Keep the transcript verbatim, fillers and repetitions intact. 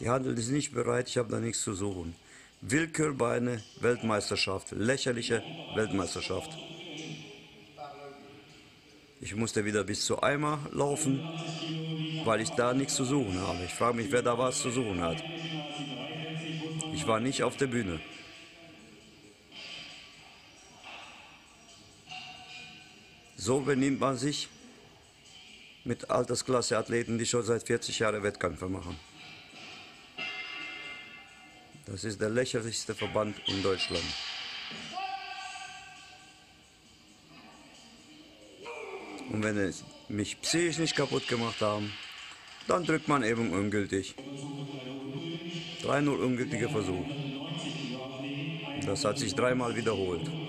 Die Handel ist nicht bereit, ich habe da nichts zu suchen. Willkürbeine, Weltmeisterschaft, lächerliche Weltmeisterschaft. Ich musste wieder bis zu Eimer laufen, weil ich da nichts zu suchen habe. Ich frage mich, wer da was zu suchen hat. Ich war nicht auf der Bühne. So benimmt man sich mit Altersklasse-Athleten, die schon seit vierzig Jahren Wettkämpfe machen. Das ist der lächerlichste Verband in Deutschland. Und wenn sie mich psychisch nicht kaputt gemacht haben, dann drückt man eben ungültig. drei null ungültiger Versuch. Das hat sich dreimal wiederholt.